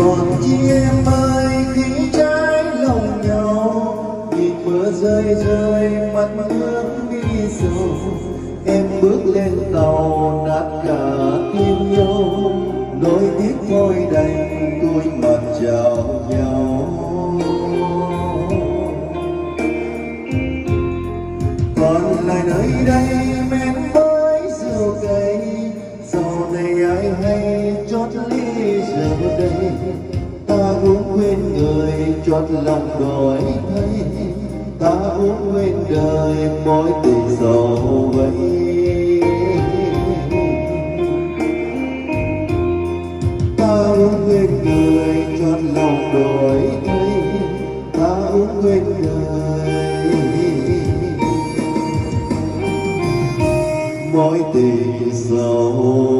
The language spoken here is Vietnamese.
còn chi em ơi khi trái lòng nhau, nhìn mưa rơi rơi mắt nước đi sầu, em bước lên tàu nát cả tim nhau, đôi tiếc môi đành đôi mặt chào nhau. Còn lại nơi đây men với rượu cay, sau này ai hay chót ly giờ đây, ta cũng quên người chót lòng đổi thay, ta cũng quên đời mỗi tình sầu vậy. Ta cũng quên người chót lòng đổi thay, ta cũng quên đời mỗi tình sầu